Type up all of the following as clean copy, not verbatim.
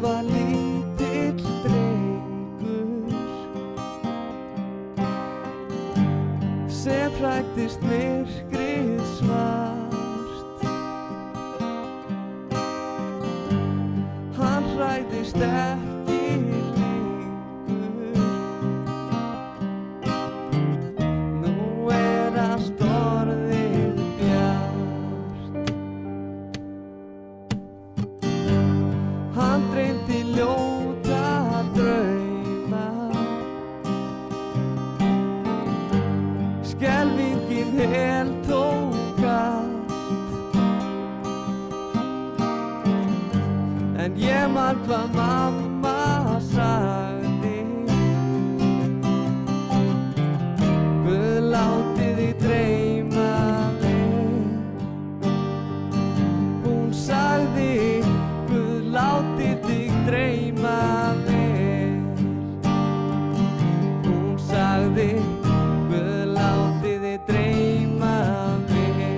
var lítill drengur sem hræddist myrkrið svart. Hann hræddist ekki lengur, nú allt orðið bjart. Hann dreymdi ljóta drauma, skelfingin heltók allt. En ég man hvað mamma sagði: Guð láti þig dreyma vel. Hún sagði: Guð láti þig dreyma vel. Hún sagði: Guð láti þig dreyma vel.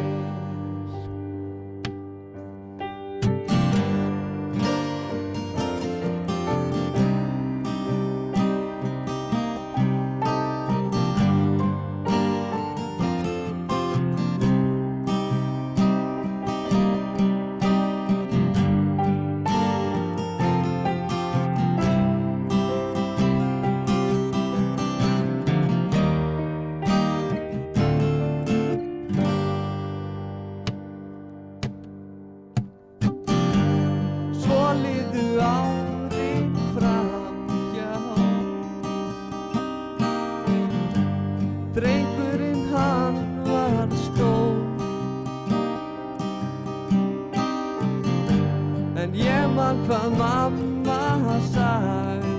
Svo liðu árin framhjá, drengurinn hann var stór, en ég man hvað mamma sagði: